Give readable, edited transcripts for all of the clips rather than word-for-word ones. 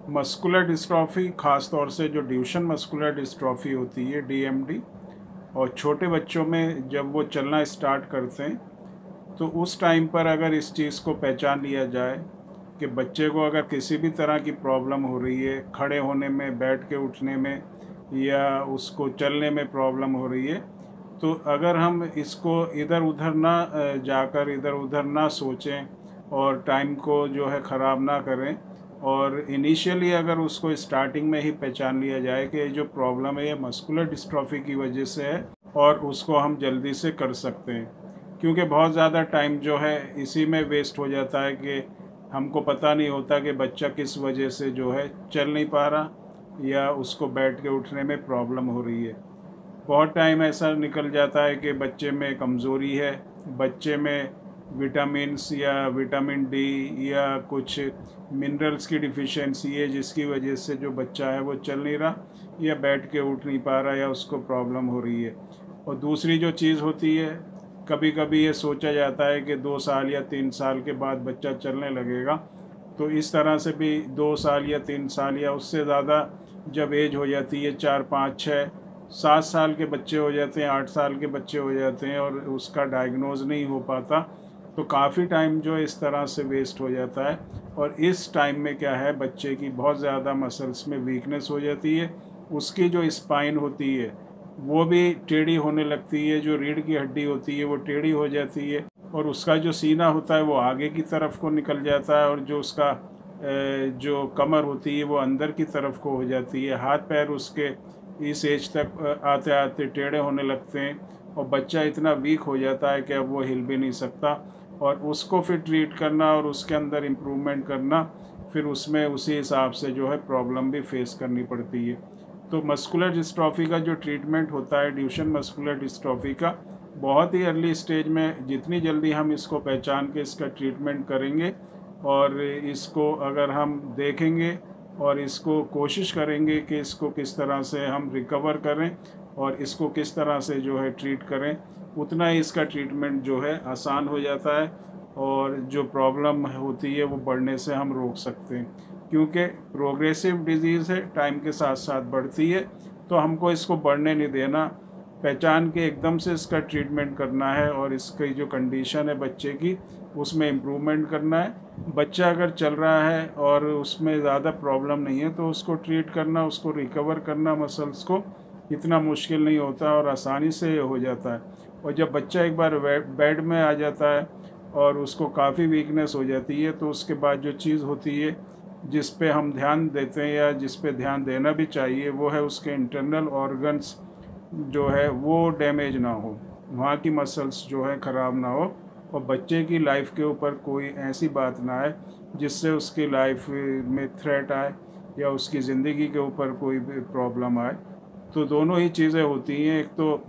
Muscular dystrophy, ख़ास तौर से जो ड्यूशेन मस्कुलर डिस्ट्रॉफी होती है डीएमडी, और छोटे बच्चों में जब वो चलना स्टार्ट करते हैं तो उस टाइम पर अगर इस चीज़ को पहचान लिया जाए कि बच्चे को अगर किसी भी तरह की प्रॉब्लम हो रही है, खड़े होने में, बैठ के उठने में, या उसको चलने में प्रॉब्लम हो रही है, तो अगर हम इसको इधर उधर ना जाकर इधर उधर ना सोचें और टाइम को जो है ख़राब ना करें, और इनिशियली अगर उसको स्टार्टिंग में ही पहचान लिया जाए कि ये जो प्रॉब्लम है ये मस्कुलर डिस्ट्रॉफी की वजह से है और उसको हम जल्दी से कर सकते हैं। क्योंकि बहुत ज़्यादा टाइम जो है इसी में वेस्ट हो जाता है कि हमको पता नहीं होता कि बच्चा किस वजह से जो है चल नहीं पा रहा या उसको बैठ के उठने में प्रॉब्लम हो रही है। बहुत टाइम ऐसा निकल जाता है कि बच्चे में कमज़ोरी है, बच्चे में विटामिन्स या विटामिन डी या कुछ मिनरल्स की डिफिशिएंसी है जिसकी वजह से जो बच्चा है वो चल नहीं रहा या बैठ के उठ नहीं पा रहा या उसको प्रॉब्लम हो रही है। और दूसरी जो चीज़ होती है, कभी कभी ये सोचा जाता है कि 2 साल या 3 साल के बाद बच्चा चलने लगेगा, तो इस तरह से भी 2 साल या 3 साल या उससे ज़्यादा जब एज हो जाती है, 4, 5, 6, 7 साल के बच्चे हो जाते हैं, 8 साल के बच्चे हो जाते हैं और उसका डायग्नोज नहीं हो पाता, तो काफ़ी टाइम जो इस तरह से वेस्ट हो जाता है। और इस टाइम में क्या है, बच्चे की बहुत ज़्यादा मसल्स में वीकनेस हो जाती है, उसकी जो स्पाइन होती है वो भी टेढ़ी होने लगती है, जो रीढ़ की हड्डी होती है वो टेढ़ी हो जाती है, और उसका जो सीना होता है वो आगे की तरफ को निकल जाता है, और जो उसका जो कमर होती है वो अंदर की तरफ को हो जाती है। हाथ पैर उसके इस एज तक आते आते टेढ़े होने लगते हैं और बच्चा इतना वीक हो जाता है कि अब वो हिल भी नहीं सकता, और उसको फिर ट्रीट करना और उसके अंदर इम्प्रूवमेंट करना, फिर उसमें उसी हिसाब से जो है प्रॉब्लम भी फेस करनी पड़ती है। तो मस्कुलर डिस्ट्रॉफी का जो ट्रीटमेंट होता है, ड्यूशेन मस्कुलर डिस्ट्रॉफी का, बहुत ही अर्ली स्टेज में जितनी जल्दी हम इसको पहचान के इसका ट्रीटमेंट करेंगे और इसको अगर हम देखेंगे और इसको कोशिश करेंगे कि इसको किस तरह से हम रिकवर करें और इसको किस तरह से जो है ट्रीट करें, उतना ही इसका ट्रीटमेंट जो है आसान हो जाता है और जो प्रॉब्लम होती है वो बढ़ने से हम रोक सकते हैं। क्योंकि प्रोग्रेसिव डिजीज़ है, टाइम के साथ साथ बढ़ती है, तो हमको इसको बढ़ने नहीं देना, पहचान के एकदम से इसका ट्रीटमेंट करना है और इसकी जो कंडीशन है बच्चे की उसमें इम्प्रूवमेंट करना है। बच्चा अगर चल रहा है और उसमें ज़्यादा प्रॉब्लम नहीं है तो उसको ट्रीट करना, उसको रिकवर करना मसल्स को इतना मुश्किल नहीं होता और आसानी से हो जाता है। और जब बच्चा एक बार बेड में आ जाता है और उसको काफ़ी वीकनेस हो जाती है, तो उसके बाद जो चीज़ होती है जिस पे हम ध्यान देते हैं या जिस पे ध्यान देना भी चाहिए वो है उसके इंटरनल ऑर्गन्स जो है वो डैमेज ना हो, वहाँ की मसल्स जो है ख़राब ना हो, और बच्चे की लाइफ के ऊपर कोई ऐसी बात ना आए जिससे उसकी लाइफ में थ्रेट आए या उसकी ज़िंदगी के ऊपर कोई भी प्रॉब्लम आए। तो दोनों ही चीज़ें होती हैं, एक तो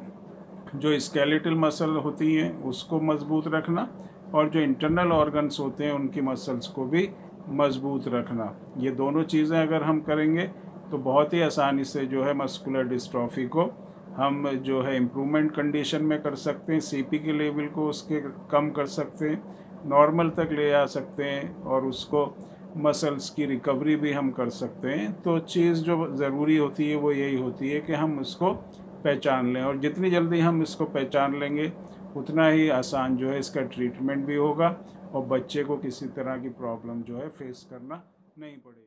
जो स्केलेटल मसल होती हैं उसको मजबूत रखना और जो इंटरनल ऑर्गन्स होते हैं उनकी मसल्स को भी मजबूत रखना। ये दोनों चीज़ें अगर हम करेंगे तो बहुत ही आसानी से जो है मस्कुलर डिस्ट्रॉफी को हम जो है इम्प्रूवमेंट कंडीशन में कर सकते हैं, सीपी के लेवल को उसके कम कर सकते हैं, नॉर्मल तक ले आ सकते हैं और उसको मसल्स की रिकवरी भी हम कर सकते हैं। तो चीज़ जो ज़रूरी होती है वो यही होती है कि हम उसको पहचान लें, और जितनी जल्दी हम इसको पहचान लेंगे उतना ही आसान जो है इसका ट्रीटमेंट भी होगा और बच्चे को किसी तरह की प्रॉब्लम जो है फेस करना नहीं पड़ेगी।